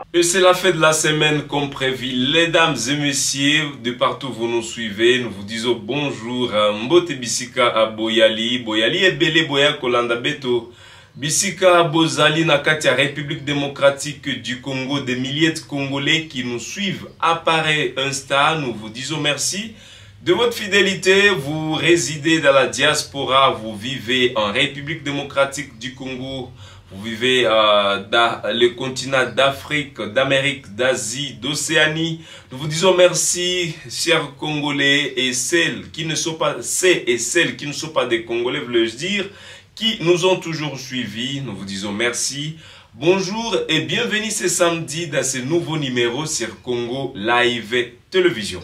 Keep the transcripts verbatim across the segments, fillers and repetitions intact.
Et c'est la fin de la semaine comme prévu. Les dames et messieurs, de partout vous nous suivez, nous vous disons bonjour à Mbote Bisika à Boyali. Boyali et Belé Boya Kolanda Beto. Bisika Bozali Nakatia, République démocratique du Congo. Des milliers de Congolais qui nous suivent. Appareil Insta, nous vous disons merci de votre fidélité. Vous résidez dans la diaspora, vous vivez en République démocratique du Congo. Vous vivez euh, dans le continent d'Afrique, d'Amérique, d'Asie, d'Océanie. Nous vous disons merci, chers Congolais et celles qui ne sont pas, ceux et celles qui ne sont pas des Congolais, veux-je dire, qui nous ont toujours suivis. Nous vous disons merci. Bonjour et bienvenue ce samedi dans ce nouveau numéro sur Congo Live Télévision.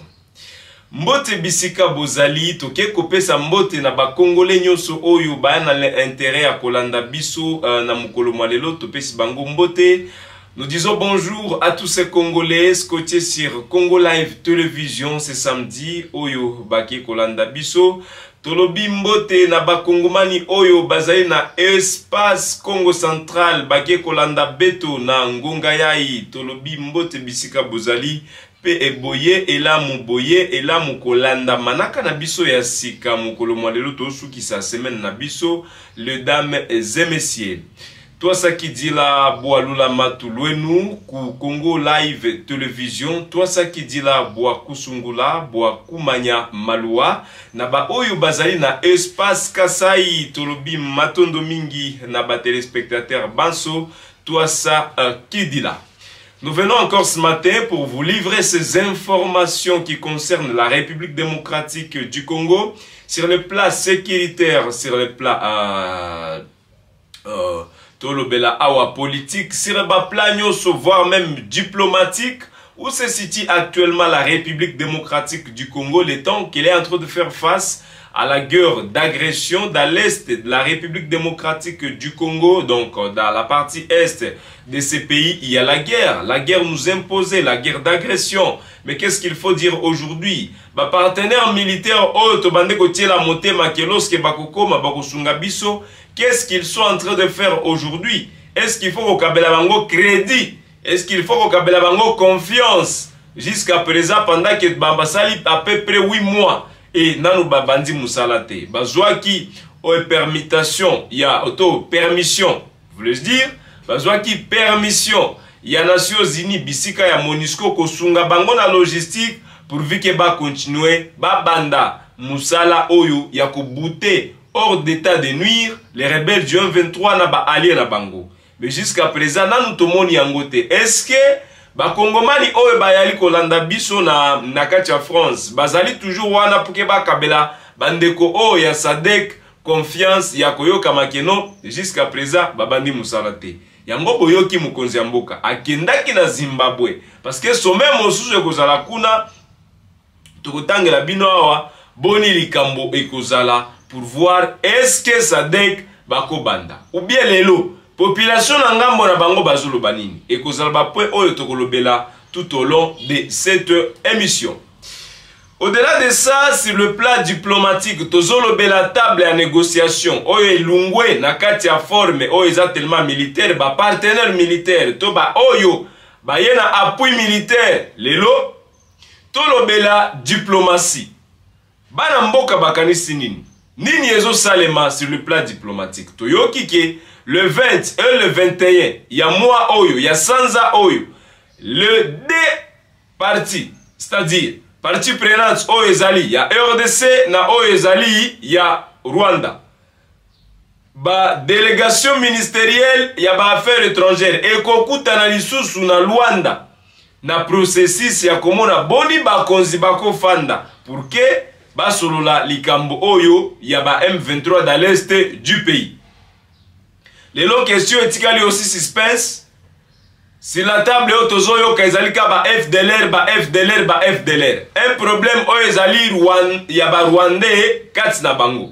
Mbote Bisika Bozali, toke kopesa mbote na ba Congolais nyoso oyo ba na l'intérêt à kolanda biso uh, na mukolo mwalelo topesi bango mbote. Nous disons bonjour à tous ces Congolais scotchés sur Congo Live Télévision ce samedi oyo baki kolanda biso. Tolobi mbote na ba Kongomani oyo bazali na espace Congo Central baki kolanda beto na ngonga yai. Tolobi mbote Bisika Bozali. Pe eboye ela muboye ela mukolanda manaka na biso ya sika mukolo mwalelo tosu ki sa semaine na biso le dames et messieurs. Toi ça qui dit la boalula matulwenu ku Congo Live Télévision, toi ça qui dit la boa kusungula boa kumanya malua na ba oyo bazali na espace Kasai tolobi matondo mingi na ba téléspectateurs banso, toi ça uh, qui dit là. Nous venons encore ce matin pour vous livrer ces informations qui concernent la République démocratique du Congo sur le plan sécuritaire, sur le plan euh, euh, tolobela awa politique, sur le plan nyoso, voire même diplomatique, où se situe actuellement la République démocratique du Congo, le temps qu'elle est en train de faire face à la guerre d'agression dans l'est de la République démocratique du Congo. Donc dans la partie est de ces pays, il y a la guerre. La guerre nous imposait, la guerre d'agression. Mais qu'est-ce qu'il faut dire aujourd'hui? Ba partenaire militaire oh tobande kotie la motema ke lorsque bakoko mabakosunga biso, qu'est-ce qu'ils sont en train de faire aujourd'hui? Est-ce qu'il faut au kabela bango crédit? Est-ce qu'il faut au kabela bango confiance? Jusqu'à présent, pendant que Bambasali à peu près huit mois et nanu babandi musalate bazwaki o permutation ya auto permission voulez dire bazwaki permission ya Nations Unies bisika ya MONUSCO kosunga bango na logistique pour que ba continuer ba banda musala oyo ya kobuter hors d'état de nuire les rebelles du un vingt-trois na ba alliés na bango. Mais jusqu'à présent nanu tomoni yangote. Est-ce que ba Kongomani oyo bayali kolanda biso na nakati ya France bazali toujours wana puke ba kabela bandeko oyo ya Sadek confiance ya koyoka makeno jusqu'à présent babandi musalate yango boyoki mukonzi ya mboka akendaki na Zimbabwe parce que sommet mosusu ekozala kuna tokotangela bino awa boni likambo ekozala pour voir est-ce que Sadek bakobanda ou bien lelo population na ngambo na bango bazolo banini et kozala ba point oyo tokolobela tout au long de cette émission. Au-delà de ça, sur le plan diplomatique, tozolobela table à négociation oyo elungwe na kati ya forme oyo eza tellement militaire ba partenaire militaire to ba oyo ba yena appui militaire lelo tolobela diplomatie. Bana mboka bakanisi nini? Nini ezo salema sur le plan diplomatique? Toyoki ke le vingt et le vingt et un, il y a moi oyo, il y a Sanza oyo. Le deux partis, c'est-à-dire parti prenante oyo ezali, il y a R D C na oyo ezali, il y a Rwanda. Ba délégation ministérielle, il y a ba affaires étrangères. Et kokuta na lisusu na Rwanda. Na processus ya komona boni ba konzi bako fanda. Pour que ba solola likambo oyo, il y a ba M vingt-trois dans l'est du pays. Les longues questions etikali aussi suspense. Si la table est autozoyo kaizalika ba F D L R, ba F D L R, ba F D L R. Un problème oyo ezali Rwanda, yaba Rwandais kati na bango.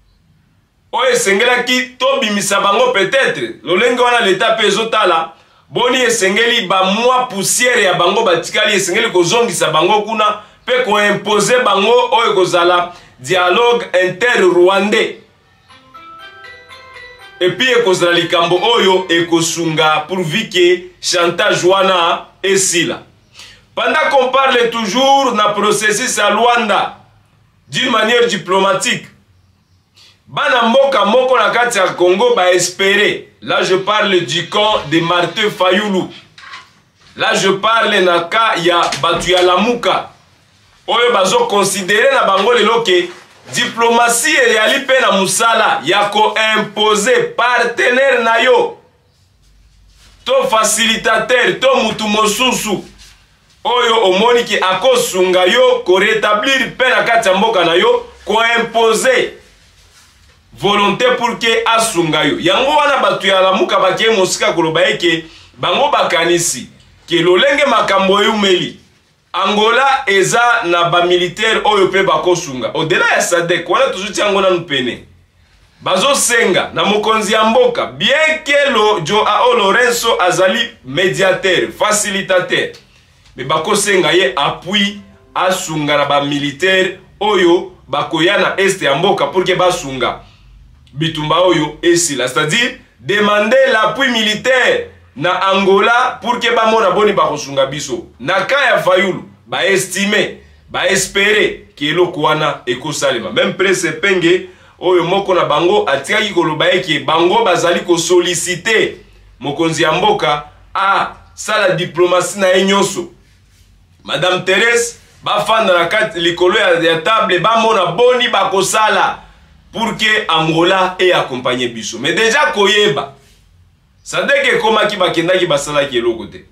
Oyo sengela ki tobi misabango peut-être. Lolenge wana l'état pezotala. Boni esengeli ba mwa poussière ya bango batikali esengeli kozongisa bango kuna pe ko imposer bango oyo kozala dialogue inter-rwandais. et puis ekozala likambo oyo ekosunga pourvu que chantage wana esila. Pendant qu'on parle toujours na processus à Luanda d'une manière diplomatique, bana mboka moko na kati ya Congo ba espérer. Là je parle du camp de Martin Fayulu. Là je parle na ka ya batu ya Lamuka. Oyo bazo considérer na bango lelo ke diplomatie eyali pe na musala ya ko imposer partenaire na yo to facilitateur to mutu mosusu oyo omoni ki akosunga yo ko rétablir pe na kati ya mboka na yo ko imposer volonté pour que asunga yo. Yango wana batu ya Lamuka bakie mosika koloba eke bango bakanisi ke lolenge makambo yumeli Angola eza na ba militaire oyo pe bakosunga. Au-delà ya Sadek, wana tuzuti Angola nupene. Bazo senga na mokonzi ya mboka, bien que lo Joao Lorenzo azali médiateur, facilitateur. Mais bako senga ye appui asunga na ba militaire oyo bakoya na est ya mboka pour que basunga bitumba oyo esila. C'est-à-dire demander l'appui militaire na Angola pour que ba mona boni bakosunga biso. Na kaya Fayulu ba estimer, ba espérer ki eloko wana ekosalema. Même presse penge oyo moko na bango atiaki koloba eke bango bazali ko solliciter mokonzi ya mboka a sala diplomatie na nyonso. Madame Thérèse ba fanda na kati likolo ya table ba mona boni bakosala pour que Angola e accompagner biso. Mais déjà koyeba Sadek koma ki bakenda ki basala ki eloko te.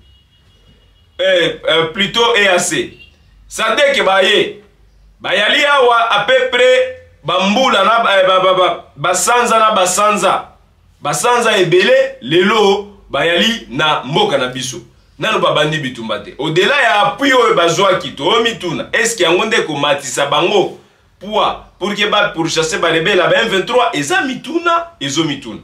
Eh, euh, plutôt E A C. Sadek baye bayali awa à peu près bambula na ba, ba, ba, ba, basanza na basanza basanza ebele lelo bayali na mboka na biso nano babandi bitumba te. Au-delà ya appui oyo bazwa kito o mituna est-ce que yango nde ko matisa bango pour pour que ba pour chasser ba rebelle ba M vingt-trois eza mituna ezo mituna.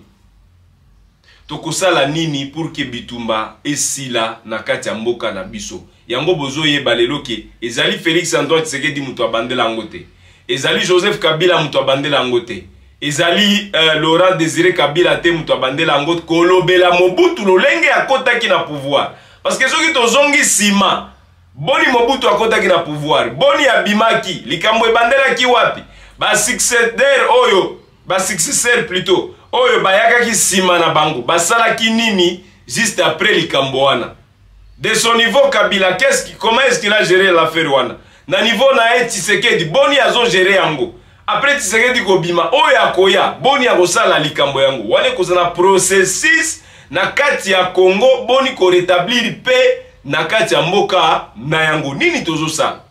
Tokosala nini pour que bitumba esila na kati ya mboka na biso. Yango bozo yeba lelo ke ezali Félix Antoine Tshisekedi muto abandela ngote. Ezali Joseph Kabila muto abandela ngote. Ezali euh, Laurent Désiré Kabila te muto abandela ngote kolobela Mobutu lolenge akotaki na pouvoir. Parce que soki tozongi sima boni Mobutu akotaki na pouvoir, boni abimaki likambo ebandela ki wapi? Ba successeur oyo, ba successeur plutôt oyo bayaka ki sima na bango basala ki nini juste après likambo wana. De son niveau Kabila, qu'est-ce qui, comment est-ce qu'il a géré l'affaire wana? Na niveau na e Tshisekedi boni azo gérer yango. Après Tshisekedi kobima oyo akoya boni akosala likambo yango. Wane kozana processus na kati ya Congo boni ko rétablir paix na kati ya mboka na yango. Nini tozo sala?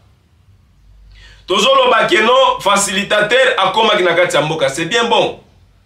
Tozo loba keno facilitateur akoma ki na kati ya mboka, c'est bien bon.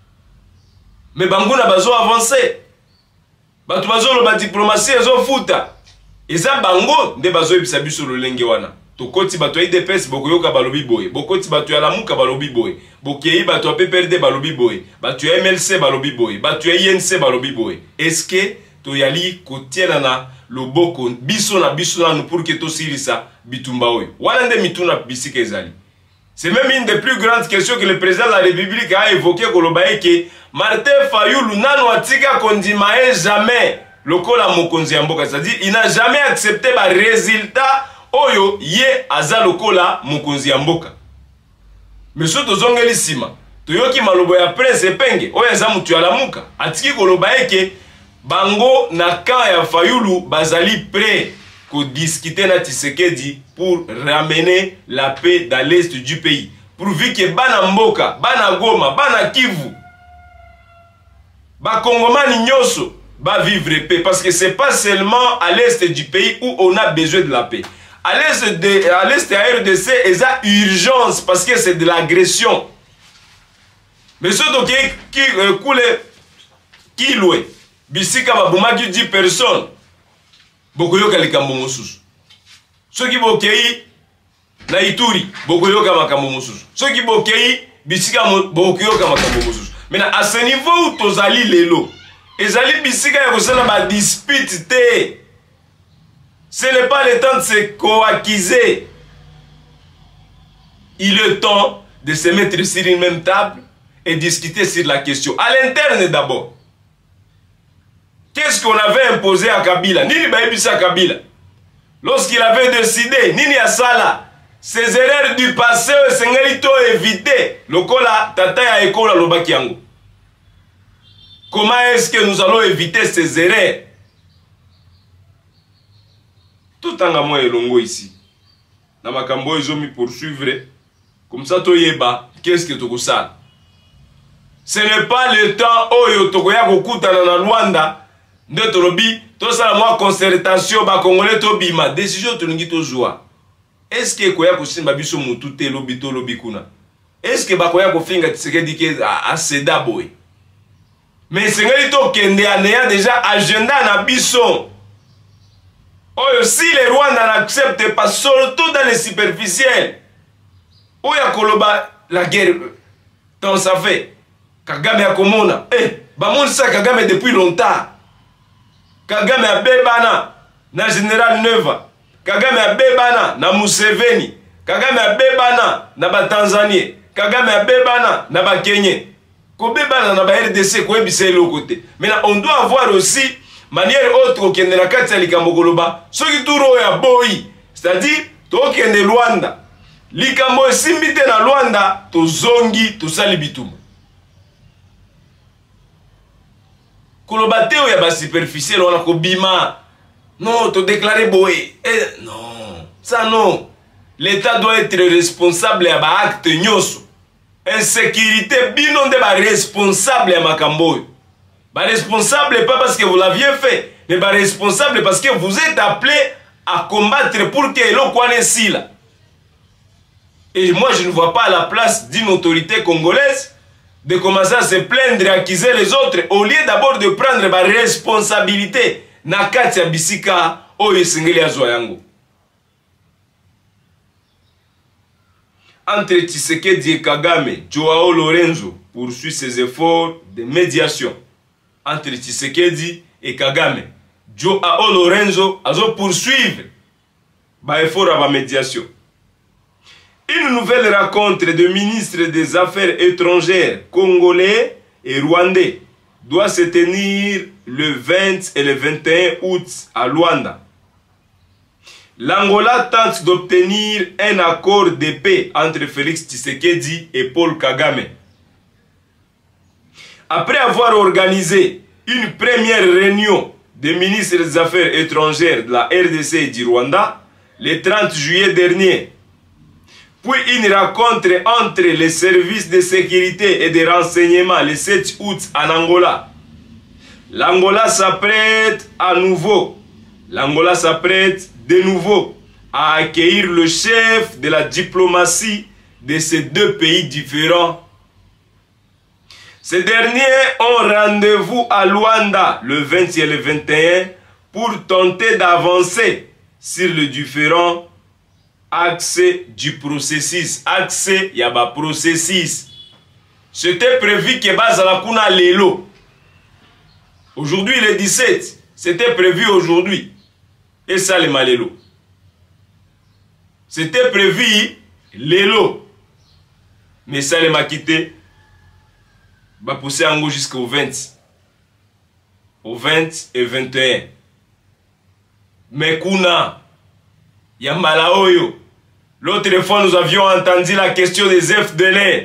Mais banguna bazo avancer. Batu bazo loba diplomatie ezo futa. Eza bango nde bazo ebisa biso lolenge wana. Tokoti batu ya I D P S bokoyoka balobi boye. Bokoti batu ya Lamuka balobi boye. Bokei batu ya P P R D balobi boye. Batu ya M L C balobi boye. Batu ya I N C balobi boye. Est-ce que toyali kotiena na loboko biso na biso na pour que to sirisa bitumba oyo. Wana nde mituna bisika ezali. C'est même une des plus grandes questions que le président de la République a évoqué kolobaye ke Martin Fayulu nano atika kondimae jamais lokola mokonzi ya mboka. C'est-à-dire il n'a jamais accepté ba résultat oyo ye aza lokola mokonzi ya mboka. Monsieur tozongeli sima toyoki malobo ya prince penge oyo aza mutu ya Lamuka atiki kolobaye ke bango na camp ya Fayulu bazali prêt ko discuter na Tshisekedi pour ramener la paix dans l'est du pays. Pourvu que bana mboka, bana Goma, bana Kivu, ba Kongomani nyoso ba vivre paix. Parce que c'est pas seulement à l'est du pays où on a besoin de la paix. À l'est de à l'est de R D C, il y a urgence parce que c'est de l'agression. Mais ce qui qui coule qui loué bisika babuma qui dit personne. Bokoyoka likambo mosusu. Soki bokei na Ituri, bokoyoka makambo mosusu. Soki bokei bisika bokoyoka makambo mosusu. Maintenant à ce niveau où tozali lelo, ezali bisika ya kosala ba dispute te. Ce n'est pas le temps de se coacquiser. Il est temps de se mettre sur une même table et discuter sur la question. À l'interne d'abord. Qu'est-ce qu'on avait imposé à Kabila? Nini baibisa Kabila? Lorsqu'il avait décidé, Nini Asala, ces erreurs du passé, Sengelito éviter. Lokola tata ya ekola lobaki yango. Comment est-ce que nous allons éviter ces erreurs? Tout en moi elongo ici. Na makambo ezomi poursuivre. Comme ça to yeba, qu'est-ce que tu ça? Ce n'est pas le temps oyo tokoya kokutana na Rwanda. Nde tolobi to sala moi concertation ba congolais to bima décision to ngi to joie. Est-ce que koya kosimba biso mutu te lobi to lobi kuna? Est-ce que ba koya ko finga Tshisekedi ke a seda boy? Mais Sengeli to kende anéa déjà agenda na biso. Oyo si les Rwandais n'acceptent pas surtout dans les superficiels. Oya koloba la guerre tant ça fait. Kagame akomona. Eh, ba mon sa Kagame depuis longtemps. Kagame abebana na Général Neva. Kagame abebana na Museveni. Kagame abebana na ba Tanzanie. Kagame abebana na ba Kenya. Kobebana na ba R D C ko ebisa le côté. Maintenant on doit avoir aussi manière autre que na kati ya likambo koloba. Soki turo ya boy, c'est-à-dire to kende Rwanda. Likambo simbite na Rwanda to zongi to sali bituma. Kolobateo ya ba superficiel wana ko bima. Non, to déclarer boy. Eh, non, ça non. L'État doit être responsable ya ba acte nyoso. Insécurité binon de ba responsable ya makambo. Ba responsable pas parce que vous l'aviez fait, mais ba responsable parce que vous êtes appelé à combattre pour que l'on connaisse là. Et moi je ne vois pas la place d'une autorité congolaise de commencer à se plaindre et accuser les autres au lieu d'abord de prendre ma responsabilité na kati ya bisika oyo singeli azwa yango. Entre Tshisekedi et Kagame, Joao Lorenzo poursuit ses efforts de médiation. Entre Tshisekedi et Kagame, Joao Lorenzo azo poursuivre ba effort à la médiation. Une nouvelle rencontre de ministres des Affaires étrangères congolais et rwandais doit se tenir le vingt et le vingt et un août à Luanda. L'Angola tente d'obtenir un accord de paix entre Félix Tshisekedi et Paul Kagame. Après avoir organisé une première réunion des ministres des Affaires étrangères de la R D C et du Rwanda le trente juillet dernier, puis une rencontre entre les services de sécurité et de renseignement le sept août en Angola, l'Angola s'apprête à nouveau, l'Angola s'apprête de nouveau à accueillir le chef de la diplomatie de ces deux pays différents. Ces derniers ont rendez-vous à Luanda le vingt et le vingt et un pour tenter d'avancer sur les différents axes du processus. Axe yaba processus. C'était prévu que Bazalakuna Lelo. Aujourd'hui le dix-sept. C'était prévu aujourd'hui. Et ça les Malélo. C'était prévu Lelo. Mais ça les m'a quitté. Va pousser en haut jusqu'au vingt. Au vingt et vingt et un. Mais Kuna, Yambalaoyo. L'autre fois, nous avions entendu la question des F D L R.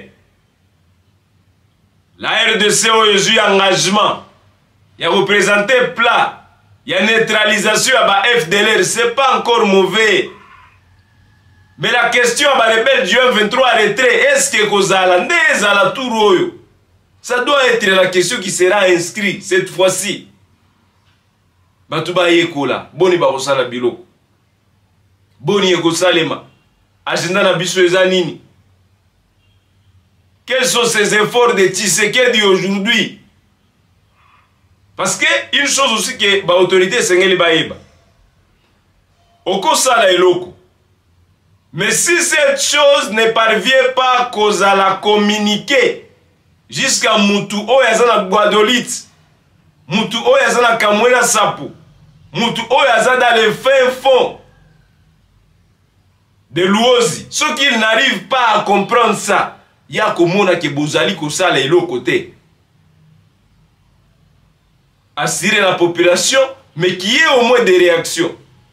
La R D C a eu engagement. Il y a représenté plat. Il y a neutralisation à F D L R. Ce n'est pas encore mauvais. Mais la question à la rebelle du vingt-trois retrait, est-ce que Kozala, Nezala Touroyo? Ça doit être la question qui sera inscrite cette fois-ci. Batuba Yekola, Boni Barosala Bilo. Boni Ekosalema. Agenda na biso ezanini. Quels sont ces efforts de Tshisekedi aujourd'hui? Parce que une chose aussi que ba autorité sengeli baeba. Okosala eloko. Mais si cette chose ne parvient pas à la communiquer jusqu'à Mutu Oyazana Guadolit, Mutu Oyazana Kamwela Sapu, Mutu Oyazana dans le fin fond de Luozi, ceux qui n'arrivent pas à comprendre ça, ya komona ke bozali kosala eloko te. Assurer la population, mais qu'il y ait au moins des réactions.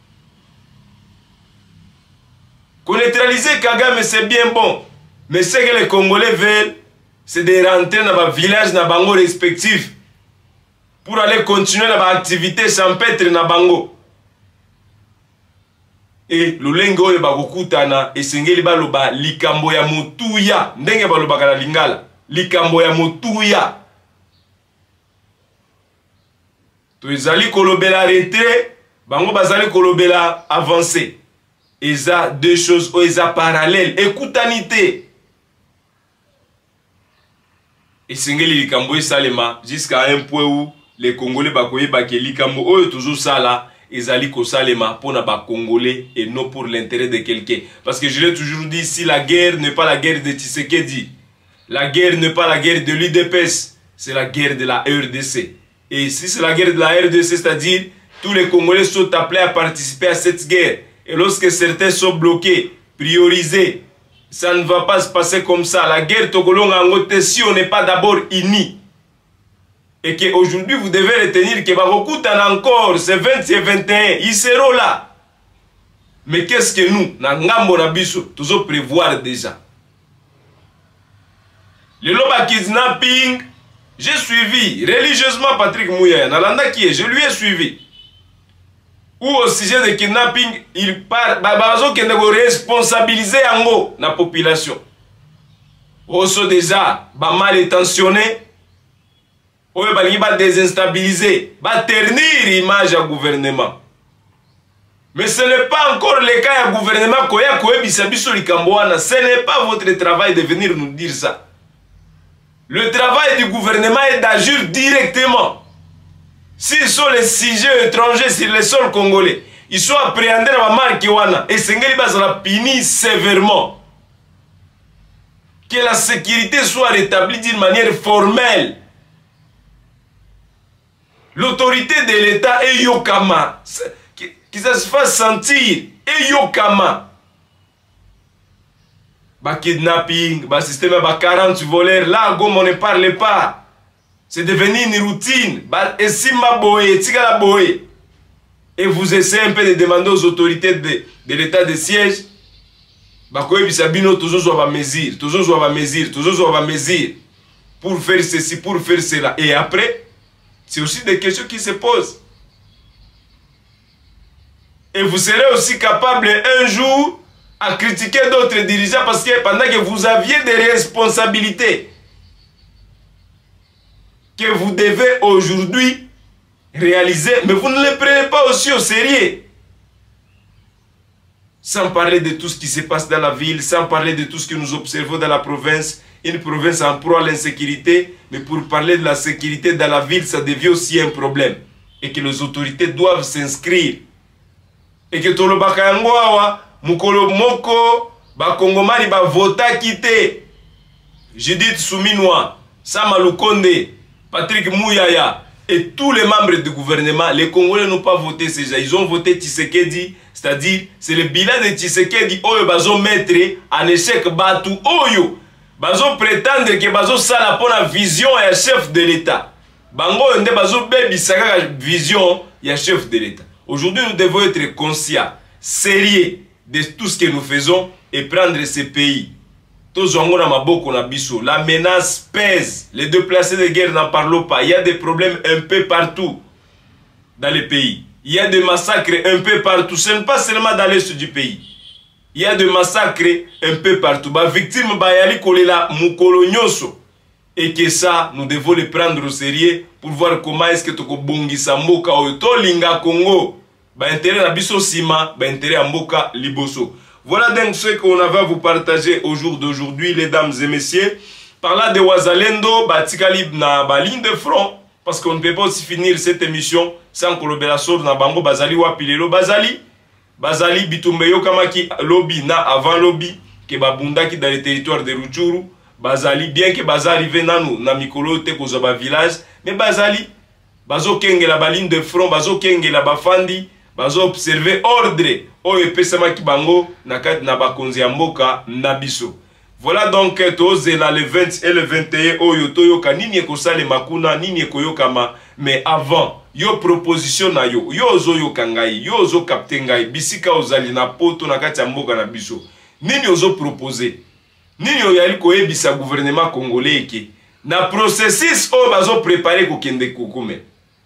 Qu'on neutralise Kagame, c'est bien bon. Mais ce que les Congolais veulent, c'est de rentrer dans leur village, dans bango respectif, pour aller continuer dans leur activité champêtre dans bango. Et le lengo e bakokutana esengeli baloba likambo ya motuya ndenge baloba kana lingala likambo ya motuya to ezali kolobela retrait bango bazali kolobela avancer. Eza deux choses o eza parallèle ekutanité esengeli likambo esalema jusqu'à un point où les Congolais bakoyeba ke likambo oyo toujours sala ezali kosalema pour ba Congolais et non pour l'intérêt de quelqu'un. Parce que je l'ai toujours dit, si la guerre n'est pas la guerre de Tshisekedi, la guerre n'est pas la guerre de l'U D P S, c'est la guerre de la R D C. Et si c'est la guerre de la R D C, c'est-à-dire tous les Congolais sont appelés à participer à cette guerre. Et lorsque certains sont bloqués, priorisés, ça ne va pas se passer comme ça. La guerre Togolonga-Ngote, si on n'est pas d'abord unis, et qu'aujourd'hui vous devez retenir que Barokutan encore, c'est vingt et vingt et un, ils seront là. Mais qu'est-ce que nous, Nangambo Nabiso, toujours prévoir déjà? Le loba kidnapping, j'ai suivi religieusement Patrick Mouyaya, Nalanda qui est, je lui ai suivi. Ou au sujet de kidnapping, il part, Babazo qui est responsabilisé en haut, la population. Oso déjà, ba mal intentionné, ou va désinstabiliser, va ternir l'image du gouvernement. Mais ce n'est pas encore le cas du gouvernement. Ce n'est pas votre travail de venir nous dire ça. Le travail du gouvernement est d'agir directement. S'ils sont les sujets étrangers sur le sol congolais, ils sont appréhendés dans la marque et Sengeli Bazala puni sévèrement. Que la sécurité soit rétablie d'une manière formelle. L'autorité de l'État est Yokama. Que ça se fasse sentir. Et Yokama. Ba kidnapping, ba système ba quarante voleurs. Là, comme on ne parle pas. C'est devenu une routine. Ba esima boye, tigala boye. Et vous essayez un peu de demander aux autorités de, de l'État de siège. Ba koye bisabino toujours soit ba mesure, toujours soit ba mesure, toujours soit ba mesure. Pour faire ceci, pour faire cela. Et après, c'est aussi des questions qui se posent. Et vous serez aussi capable un jour à critiquer d'autres dirigeants parce que pendant que vous aviez des responsabilités que vous devez aujourd'hui réaliser, mais vous ne les prenez pas aussi au sérieux. Sans parler de tout ce qui se passe dans la ville, sans parler de tout ce que nous observons dans la province, une province en proie à l'insécurité, mais pour parler de la sécurité dans la ville, ça devient aussi un problème. Et que les autorités doivent s'inscrire. Et que tout le Bakayangwawa, Mukolo Moko, Bakongomani, ba vota quitté. Judith Souminois, Sama Lukonde, Patrick Mouyaya, et tous les membres du gouvernement, les Congolais n'ont pas voté ces gens. Ils ont voté Tshisekedi, c'est-à-dire, c'est le bilan de Tshisekedi, Oyo Bazo mettre en échec Batu Oyo. Bazo prétendre que Bazo sala pour la vision et chef de l'État. Bango ende Bazo baby saka vision et chef de l'État. Aujourd'hui, nous devons être conscients, sérieux de tout ce que nous faisons et prendre ces pays. La menace pèse. Les déplacés de guerre n'en parlons pas. Il y a des problèmes un peu partout dans les pays. Il y a des massacres un peu partout. Ce n'est pas seulement dans l'est du pays. Il y a des massacres un peu partout. Les victimes bayali kolela mukolo nyoso. Et que ça, nous devons les prendre au sérieux pour voir comment est-ce que toko bongisa mboka oyo linga Congo. Ba intérêt na biso sima, ba intérêt à mboka liboso. Voilà donc ce qu'on avait à vous partager au jour d'aujourd'hui, les dames et messieurs. Parlant de Wazalendo, Batikali na ba ligne de front, parce qu'on ne peut pas aussi finir cette émission sans collaboration na bango Bazali Wapilelo Bazali. Bazali Bitumbeyo Kamaki lobby na avant lobby que babunda qui dans le territoire de Rutshuru. Bazali bien que Bazali arrive nanu na mikolo te kozaba village, mais Bazali bazo kenge la ba ligne de front, bazo kenge la bafandi, bazo observer ordre oyo epesama ki bango na kati na bakonzi ya mboka na biso. Voilà donc tozela le vingt et le vingt et un oyo toyoka nini ekosale makuna nini ekoyokama, mais avant yo proposition na yo yo ozoyoka ngai yo ozo capter ngai bisika ozali na poto na kati ya mboka na biso nini ozo proposer nini oyali koyebisa gouvernement congolais eke na processus oyo bazo préparer kokende kokume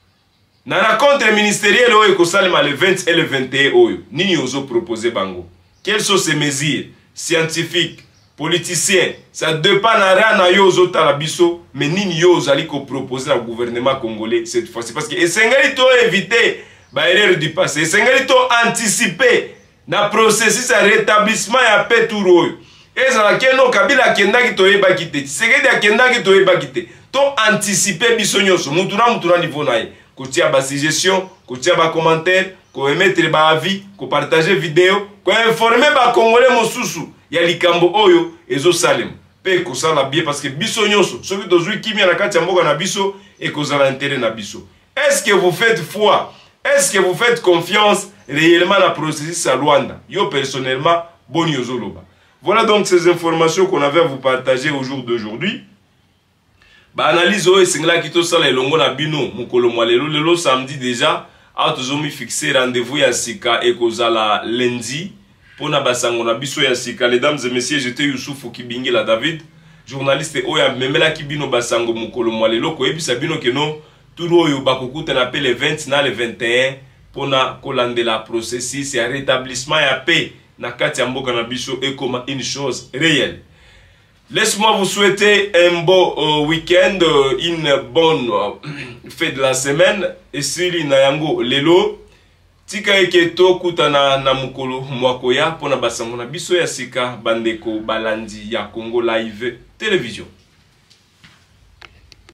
na rencontre ministérielle oyo ekosalema le vingt et le vingt et un oyo nini ozo proposer bango, quelles sont ces mesures scientifiques politiciens, ça dépend na rien na yo ozotala biso, mais nini yo ozali ko proposer au gouvernement congolais cette fois-ci, parce que esengeli to éviter ba erreur du passé, esengeli to anticiper na processus ya rétablissement ya paix touro oyo ezala keno Kabila kendaki to yeba kite Tshisekedi akendaki to yeba kite to anticiper biso nyonso mutu na mutu na niveau na ye kotia ba suggestion kotia ba commentaire ko émettre ba avis ko partager vidéo ko informer ba congolais mosusu ya likambo oyo ezo salem pe ko sala bien, parce que biso nyonso soki tozwi kimia na kati ya mboka na biso et ko zala intérêt na biso. Est-ce que vous faites foi, est-ce que vous faites confiance réellement na processus à Luanda? Yo personnellement boni ozoloba. Voilà donc ces informations qu'on avait à vous partager au jour d'aujourd'hui. Ba analyse oyo singla kito sala elongo na bino mukolo mwa lelo lelo samedi déjà a tozomi fixer rendez-vous ya sika et ko zala lundi. Pona basango na biso ya sika. Mesdames et messieurs, j'étais Youssouf Okibingila David, journaliste oya memela kibino basango mukolo mwalelo ko ebisa bino keno turo oyo bakokuta na pe le vingt na le vingt et un pona kolandela processus ya rétablissement ya paix na kati ya mboka na biso et comme une chose réelle. Laisse-moi vous souhaiter un beau euh, week-end, euh, une bonne euh, fête de la semaine et sili na yango lelo tika eke to kutana na mukolo mwakoya pona basango na biso ya sika bandeko balandi ya Congo Live Télévision.